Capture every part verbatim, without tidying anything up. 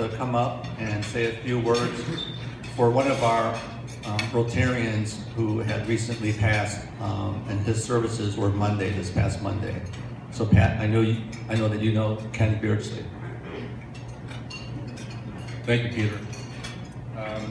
to come up and say a few words for one of our um, Rotarians who had recently passed, um, and his services were Monday, this past Monday. So Pat, I know you, I know that you know Ken Beardsley. Thank you, Peter. Um,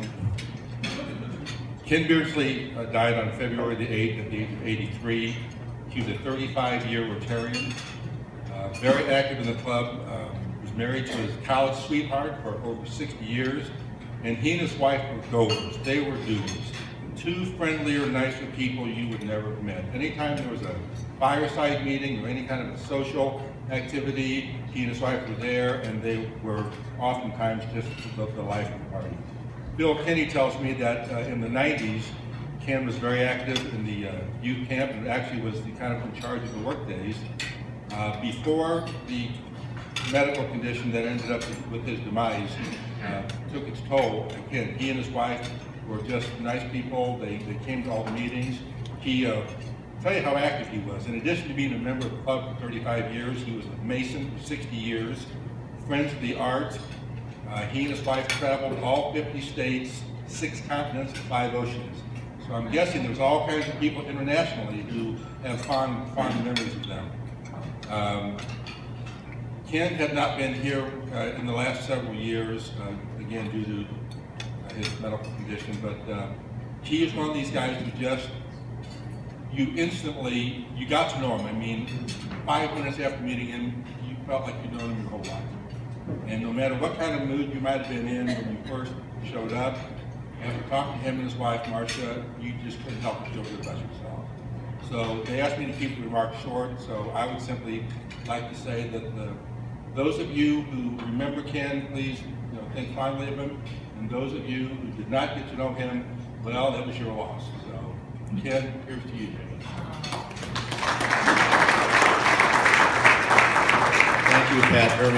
Ken Beardsley uh, died on February the eighth at the age of eighty-three. He was a thirty-five year Rotarian, uh, very active in the club. Uh, was married to his college sweetheart for over sixty years, and he and his wife were goers. They were doers. Two friendlier, nicer people you would never have met. Anytime there was a fireside meeting or any kind of a social activity, he and his wife were there, and they were oftentimes just the, the life of the party. Bill Kinney tells me that uh, in the nineties, Ken was very active in the uh, youth camp and actually was the kind of in charge of the work days. Uh, before the medical condition that ended up with his demise uh, took its toll, again, he and his wife were just nice people. They, they came to all the meetings. He, uh, I'll tell you how active he was. In addition to being a member of the club for thirty-five years, he was a Mason for sixty years, Friends of the Arts. Uh, he and his wife traveled all fifty states, six continents, and five oceans. So I'm guessing there's all kinds of people internationally who have fond, fond memories of them. Um, Ken had not been here uh, in the last several years, uh, again due to uh, his medical condition, but uh, he is one of these guys who just, you instantly, you got to know him. I mean, five minutes after meeting him, you felt like you'd known him your whole life. And no matter what kind of mood you might have been in when you first showed up, after talking to him and his wife, Marcia, you just couldn't help but feel good about yourself. So they asked me to keep the remarks short, so I would simply like to say that the, those of you who remember Ken, please you know, think fondly of him. And those of you who did not get to know him, well, that was your loss. So, Ken, here's to you, David. Thank you, Pat. Very